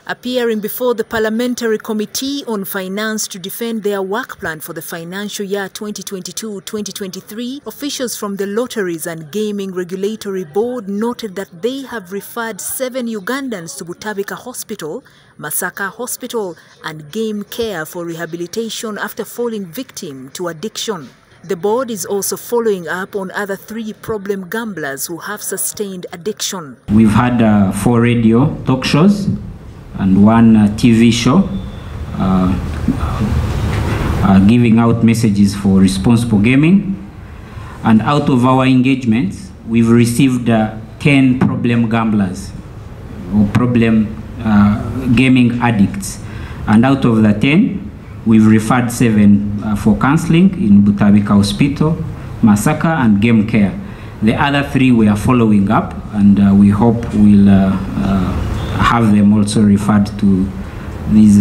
Appearing before the Parliamentary Committee on Finance to defend their work plan for the financial year 2022-2023, officials from the Lotteries and Gaming Regulatory Board noted that they have referred 7 Ugandans to Butabika Hospital, Masaka Hospital and Game Care for rehabilitation after falling victim to addiction. The board is also following up on other 3 problem gamblers who have sustained addiction. We've had 4 radio talk shows and 1 TV show giving out messages for responsible gaming. And out of our engagements, we've received 10 problem gamblers or problem gaming addicts. And out of the 10, we've referred 7 for counseling in Butabika Hospital, Masaka and Game Care. The other 3 we are following up, and we hope we'll have them also referred to these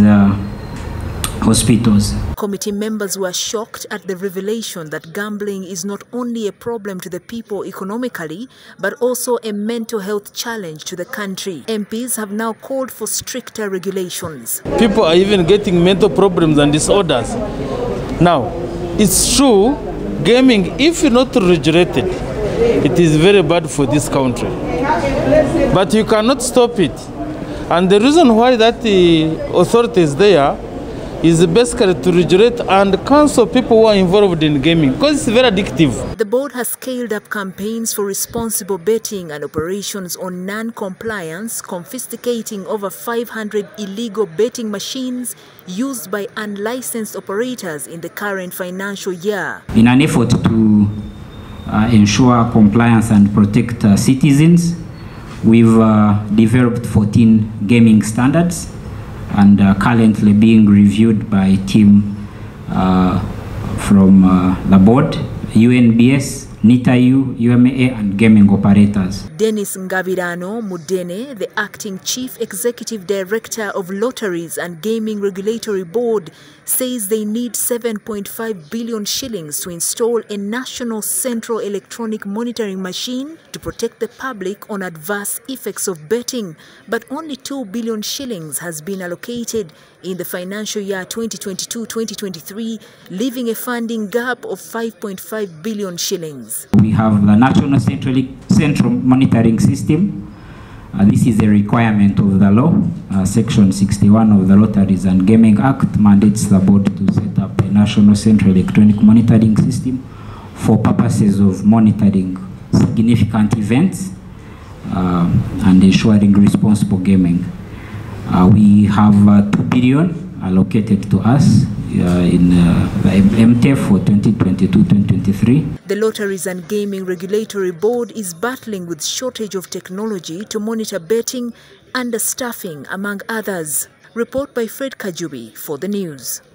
hospitals. Committee members were shocked at the revelation that gambling is not only a problem to the people economically, but also a mental health challenge to the country. MPs have now called for stricter regulations. People are even getting mental problems and disorders. Now, it's true, gaming, if not regulated, it is very bad for this country. But you cannot stop it. And the reason why that the authority is there is basically to regulate and counsel people who are involved in gaming, because it's very addictive. The board has scaled up campaigns for responsible betting and operations on non-compliance, confiscating over 500 illegal betting machines used by unlicensed operators in the current financial year. In an effort to ensure compliance and protect citizens, we've developed 14 gaming standards and currently being reviewed by a team from the board, UNBS, NITAU, UMA and gaming operators. Dennis Ngabirano Mudene, the acting chief executive director of Lotteries and Gaming Regulatory Board, says they need 7.5 billion shillings to install a national central electronic monitoring machine to protect the public on adverse effects of betting. But only 2 billion shillings has been allocated in the financial year 2022-2023, leaving a funding gap of 5.5 billion shillings. We have the National Central Monitoring System. This is a requirement of the law. Section 61 of the Lotteries and Gaming Act mandates the board to set up a National Central Electronic Monitoring System for purposes of monitoring significant events and ensuring responsible gaming. We have 2 billion allocated to us in the MTF for 2022-2023. The Lotteries and Gaming Regulatory Board is battling with shortage of technology to monitor betting, understaffing, among others. Report by Fred Kajubi for the news.